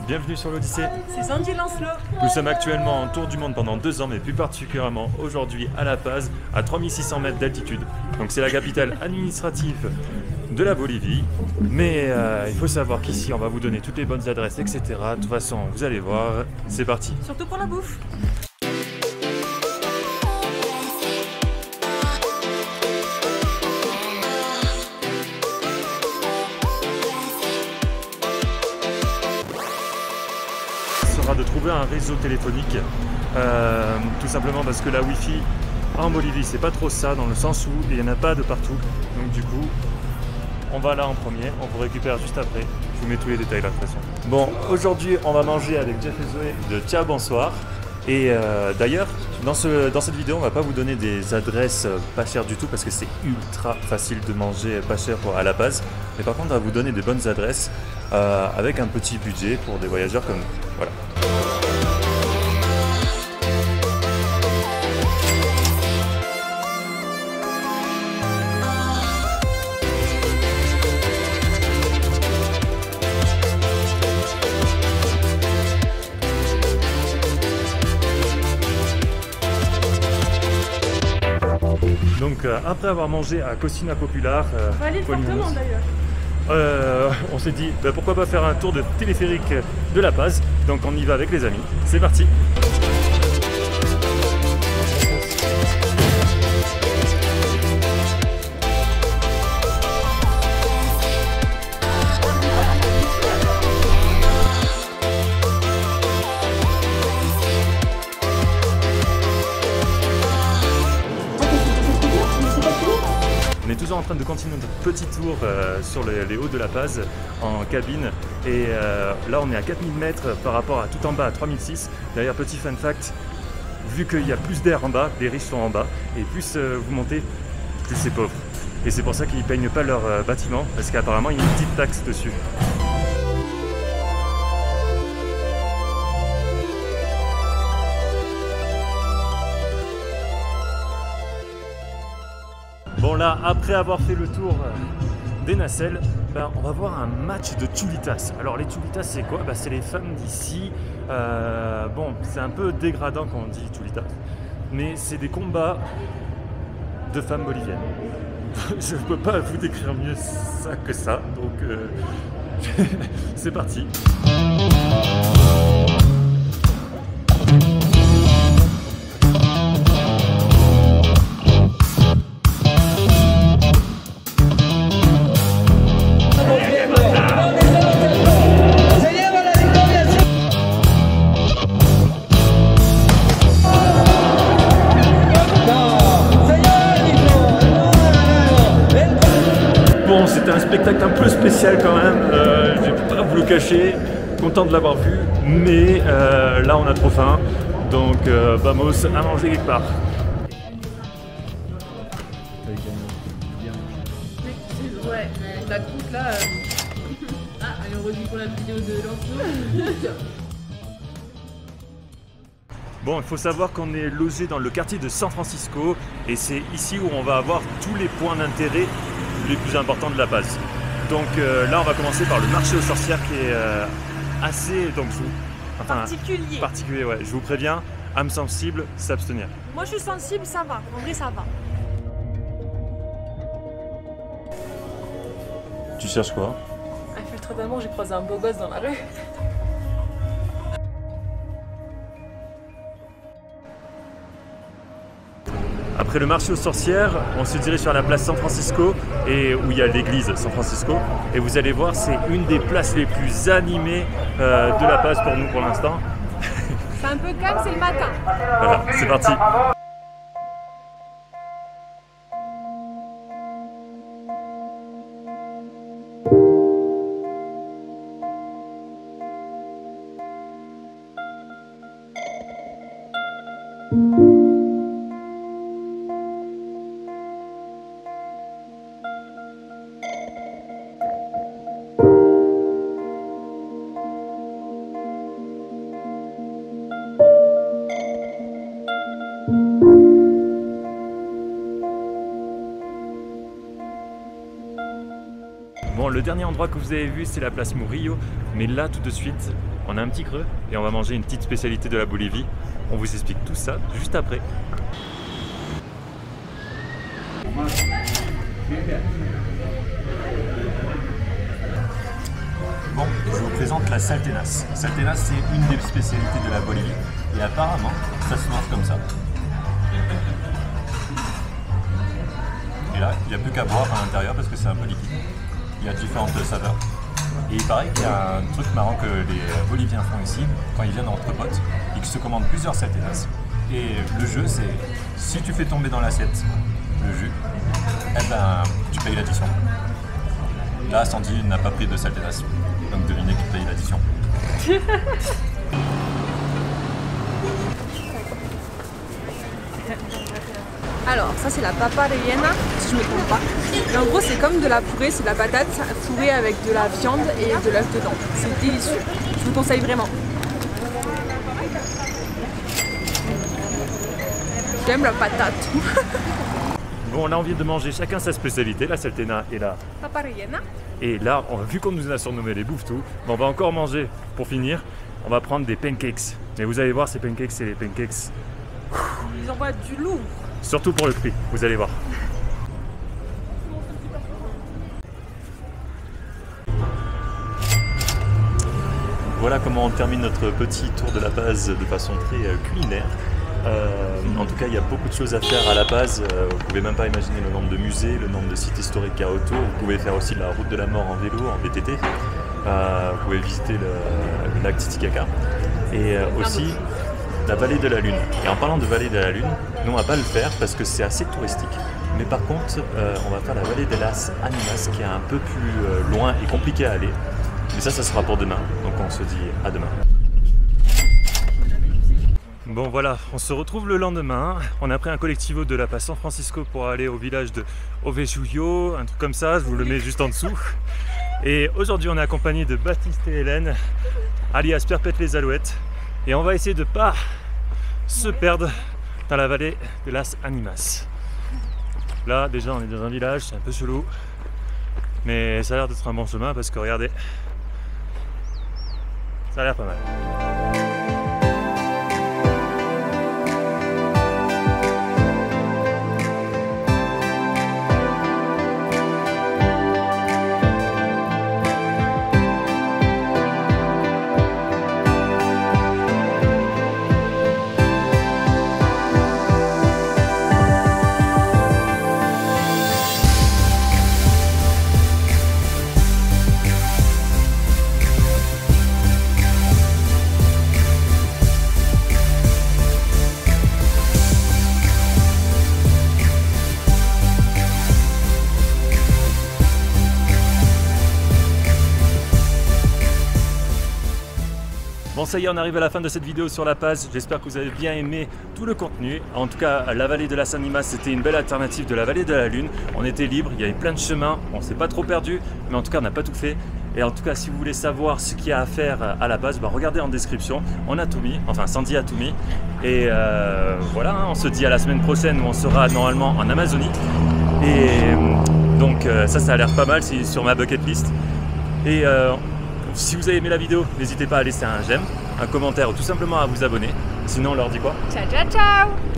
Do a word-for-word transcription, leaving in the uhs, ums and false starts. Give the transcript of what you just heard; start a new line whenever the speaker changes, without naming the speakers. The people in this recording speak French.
bienvenue sur l'Odyssée.
C'est Sandy Lancelot.
Nous sommes actuellement en tour du monde pendant deux ans, mais plus particulièrement aujourd'hui à La Paz, à trois mille six cents mètres d'altitude. Donc c'est la capitale administrative de la Bolivie. Mais euh, il faut savoir qu'ici on va vous donner toutes les bonnes adresses, et cetera. De toute façon, vous allez voir, c'est parti.
Surtout pour la bouffe.
De trouver un réseau téléphonique, euh, tout simplement parce que la Wi-Fi en Bolivie c'est pas trop ça, dans le sens où il n'y en a pas de partout. Donc du coup on va là en premier, on vous récupère juste après, je vous mets tous les détails là de toute façon. Bon, aujourd'hui on va manger avec Jeff et Zoé de Ciao Bonsoir. Et euh, d'ailleurs dans, ce, dans cette vidéo on va pas vous donner des adresses pas chères du tout parce que c'est ultra facile de manger pas cher pour, à la base. Mais par contre on va vous donner des bonnes adresses euh, avec un petit budget pour des voyageurs comme nous. Voilà. Donc euh, après avoir mangé à Cocina Popular, euh,
on va aller fortement d'ailleurs.
Euh, on s'est dit bah, pourquoi pas faire un tour de téléphérique de La Paz. Donc on y va avec les amis. C'est parti. On est toujours en train de continuer notre petit tour euh, sur les, les hauts de La Paz en cabine et euh, là on est à quatre mille mètres par rapport à tout en bas à trois mille six. D'ailleurs petit fun fact, vu qu'il y a plus d'air en bas, les riches sont en bas et plus euh, vous montez, plus c'est pauvre. Et c'est pour ça qu'ils ne peignent pas leur euh, bâtiment parce qu'apparemment il y a une petite taxe dessus. Bon là, après avoir fait le tour des nacelles, ben, on va voir un match de chulitas. Alors les chulitas c'est quoi? Ben, c'est les femmes d'ici. Euh, bon, c'est un peu dégradant quand on dit chulitas, mais c'est des combats de femmes boliviennes. Je ne peux pas vous décrire mieux ça que ça, donc euh, c'est parti. C'était un spectacle un peu spécial quand même, euh, je vais pas vous le cacher, content de l'avoir vu, mais euh, là on a trop faim, donc euh, vamos à manger quelque part.
Ouais, la coupe là. Euh... Ah, allez, on revient pour la vidéo de Lancelot.
Bon, il faut savoir qu'on est logé dans le quartier de San Francisco et c'est ici où on va avoir tous les points d'intérêt les plus importants de La Paz. Donc euh, là on va commencer par le marché aux sorcières qui est euh, assez donc, je vous, enfin,
particulier.
Particulier, ouais. Je vous préviens, âme sensible, s'abstenir.
Moi je suis sensible, ça va. En vrai ça va.
Tu cherches quoi?
Elle fait très tellement, j'ai croisé un beau gosse dans la rue.
Après le marché aux sorcières, on se dirige sur la place San Francisco et où il y a l'église San Francisco. Et vous allez voir, c'est une des places les plus animées euh, de La Paz pour nous pour l'instant.
C'est un peu calme, c'est le matin.
Voilà, c'est parti. Bon, le dernier endroit que vous avez vu, c'est la place Murillo, mais là, tout de suite, on a un petit creux et on va manger une petite spécialité de la Bolivie. On vous explique tout ça juste après. Bon, je vous présente la saltenas. Saltenas, c'est une des spécialités de la Bolivie. Et apparemment, ça se mange comme ça. Et là, il n'y a plus qu'à boire à l'intérieur parce que c'est un peu liquide. Il y a différentes saveurs. Et il paraît qu'il y a un truc marrant que les Boliviens font ici, quand ils viennent entre potes, ils se commandent plusieurs saltenas. Et le jeu, c'est si tu fais tomber dans l'assiette le jus, eh ben, tu payes l'addition. Là, Sandy n'a pas pris de saltenas, donc devinez qui paye l'addition.
Alors, ça c'est la papa rellena, si je me trompe pas. Et en gros, c'est comme de la purée, c'est de la patate fourrée avec de la viande et de l'œuf dedans. C'est délicieux. Je vous conseille vraiment. J'aime la patate.
Bon, on a envie de manger chacun sa spécialité, la saltena et la
Papa rellena.
Et là, on, vu qu'on nous a surnommé les bouffes-tout, on va encore manger. Pour finir, on va prendre des pancakes. Mais vous allez voir, ces pancakes, c'est les pancakes.
Ils envoient du lourd.
Surtout pour le prix, vous allez voir. Voilà comment on termine notre petit tour de La Paz de façon très euh, culinaire. Euh, en tout cas, il y a beaucoup de choses à faire à La Paz. Euh, vous pouvez même pas imaginer le nombre de musées, le nombre de sites historiques qu'il y a autour. Vous pouvez faire aussi la route de la mort en vélo, en V T T. Euh, vous pouvez visiter le, le lac Titicaca. Et euh, aussi la vallée de la Lune. Et en parlant de vallée de la Lune, nous on va pas le faire parce que c'est assez touristique. Mais par contre, euh, on va faire la vallée de las Animas qui est un peu plus euh, loin et compliqué à aller. Mais ça, ça sera pour demain. Donc on se dit à demain. Bon voilà, on se retrouve le lendemain. On a pris un collectivo de La Paz San Francisco pour aller au village de Ovejullo, un truc comme ça, je vous le mets juste en dessous. Et aujourd'hui on est accompagné de Baptiste et Hélène, alias Perpète les Alouettes. Et on va essayer de ne pas se perdre dans la vallée de las Animas. Là déjà on est dans un village, c'est un peu chelou. Mais ça a l'air d'être un bon chemin parce que regardez, ça a l'air pas mal. Bon ça y est, on arrive à la fin de cette vidéo sur La Paz. J'espère que vous avez bien aimé tout le contenu. En tout cas, la vallée de las Animas, c'était une belle alternative de la vallée de la Lune. On était libre, il y avait plein de chemins, on s'est pas trop perdu, mais en tout cas on n'a pas tout fait. Et en tout cas, si vous voulez savoir ce qu'il y a à faire à La Paz, bah, regardez en description, on a tout mis, enfin Sandy a tout mis. Et euh, voilà, hein, on se dit à la semaine prochaine où on sera normalement en Amazonie. Et donc euh, ça, ça a l'air pas mal, c'est sur ma bucket list. Et euh, si vous avez aimé la vidéo, n'hésitez pas à laisser un j'aime, un commentaire ou tout simplement à vous abonner. Sinon, on leur dit quoi?
Ciao, ciao, ciao!